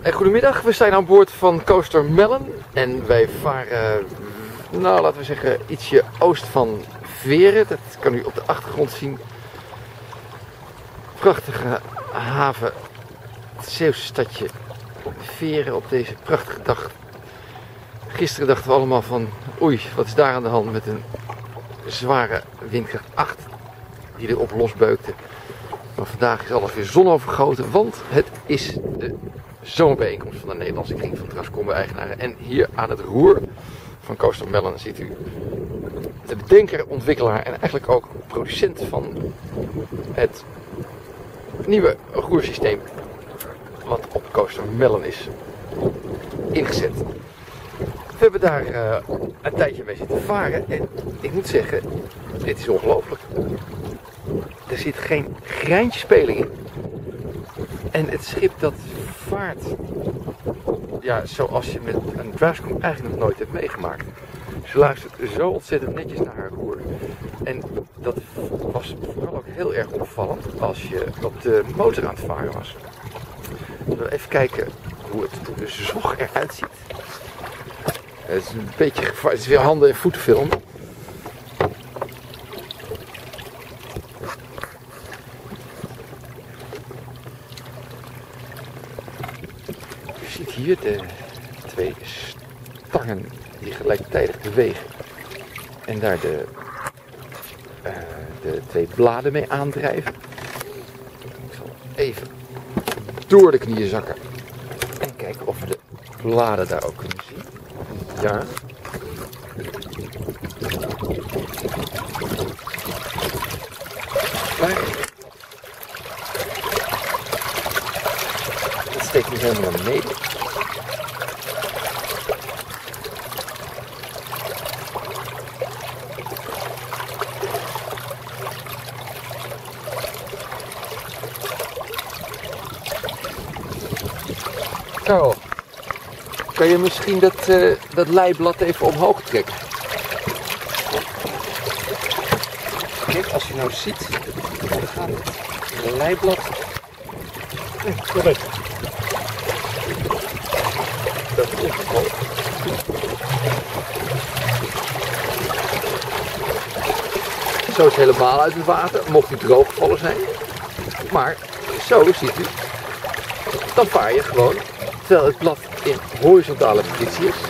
Goedemiddag, we zijn aan boord van Coaster Mellon en wij varen, nou laten we zeggen, ietsje oost van Veren. Dat kan u op de achtergrond zien. Prachtige haven, het Zeeuwse stadje Veren op deze prachtige dag. Gisteren dachten we allemaal van, oei, wat is daar aan de hand met een zware windkracht 8 die erop losbeukte. Maar vandaag is alles weer zonovergoten, want het is de zomerbijeenkomst van de Nederlandse Kring van Transcombi-eigenaren. En hier aan het roer van Coaster Mellon ziet u de bedenker, ontwikkelaar en eigenlijk ook producent van het nieuwe roersysteem wat op Coaster Mellon is ingezet. We hebben daar een tijdje mee zitten varen en ik moet zeggen, dit is ongelooflijk. Er zit geen greintje speling in. En het schip dat vaart, ja, zoals je met een Transcom eigenlijk nog nooit hebt meegemaakt. Ze luistert zo ontzettend netjes naar haar roer. En dat was vooral ook heel erg opvallend als je op de motor aan het varen was. Even kijken hoe het zog eruit ziet. Het is een beetje gevaarlijk. Het is weer handen- en voetenfilm. Je ziet hier de twee stangen die gelijktijdig bewegen. En daar de twee bladen mee aandrijven. Ik zal even door de knieën zakken. En kijken of we de bladen daar ook kunnen zien. Ja. Maar dat steekt nu helemaal naar beneden. Karel, kan je misschien dat leiblad even omhoog trekken? Kijk, als je nou ziet, dan gaat het leiblad. Dat is omhoog. Zo is het helemaal uit het water, mocht hij droog gevallen zijn. Maar zo ziet u, dan vaar je gewoon terwijl het blad in horizontale positie is.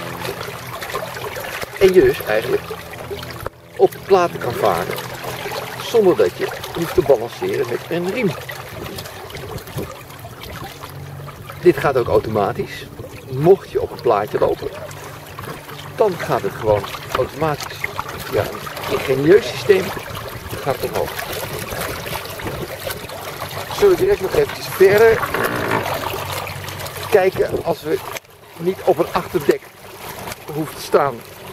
En je dus eigenlijk op de platen kan varen zonder dat je hoeft te balanceren met een riem. Dit gaat ook automatisch. Mocht je op een plaatje lopen, dan gaat het gewoon automatisch. Ja, een ingenieus systeem gaat het omhoog. Zullen we direct nog eventjes verder kijken als we niet op een achterdek hoeven te staan.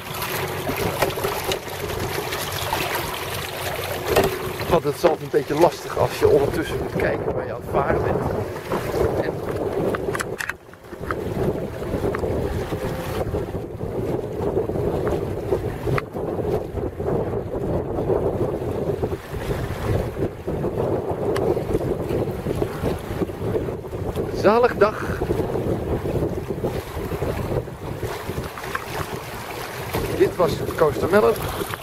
Want het is altijd een beetje lastig als je ondertussen moet kijken waar je aan het varen bent. En zalig dag. Dit was Coaster Mellon.